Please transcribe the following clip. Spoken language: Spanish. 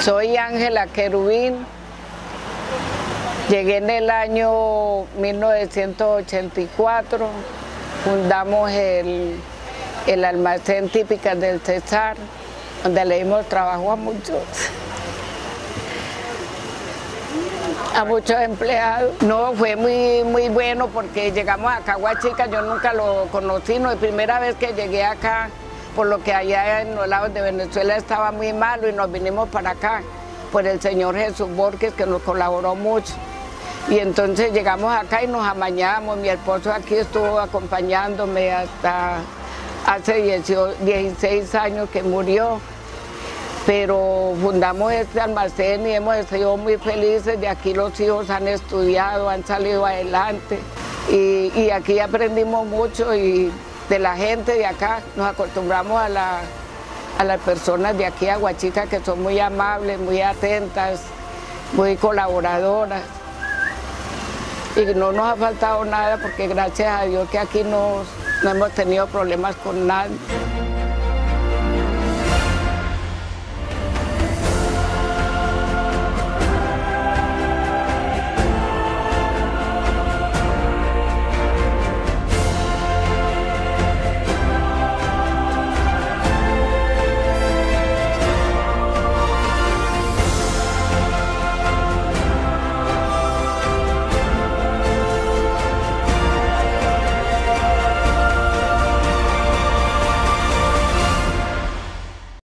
Soy Ángela Querubín. Llegué en el año 1984. Fundamos el almacén Típicas del Cesar, donde le dimos trabajo a muchos empleados. No, fue muy bueno porque llegamos acá a Huachica, yo nunca lo conocí, no es la primera vez que llegué acá, por lo que allá en los lados de Venezuela estaba muy malo y nos vinimos para acá por el señor Jesús Borges, que nos colaboró mucho. Y entonces llegamos acá y nos amañamos, mi esposo aquí estuvo acompañándome hasta hace 16 años que murió. Pero fundamos este almacén y hemos sido muy felices. De aquí los hijos han estudiado, han salido adelante y aquí aprendimos mucho y de la gente de acá. Nos acostumbramos a las personas de aquí a Huachica, que son muy amables, muy atentas, muy colaboradoras. Y no nos ha faltado nada porque gracias a Dios que aquí no hemos tenido problemas con nadie.